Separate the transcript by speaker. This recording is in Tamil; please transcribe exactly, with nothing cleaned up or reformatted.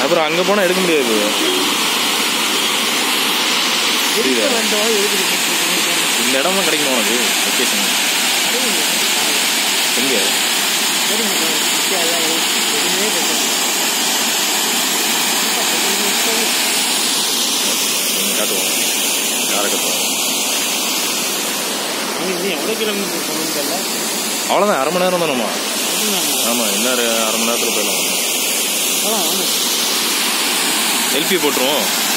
Speaker 1: அப்புறம் அங்கே போனால் எடுக்க முடியாது. இந்த இடமா கிடைக்குமா உனக்கு லொக்கேஷன்? எங்கே காட்டுவோம், யாரை கட்டுவோம்.
Speaker 2: எவ்வளோ கிலோமீட்டர் போகணும்னு தெரியல.
Speaker 1: அவ்வளோதான், அரை மணி நேரம் தானம்மா. ஆமாம், இன்னும் அரை மணி நேரத்தில் போயிடலாம்.
Speaker 2: அதான்
Speaker 1: செல்ஃபி போட்டுருவோம்.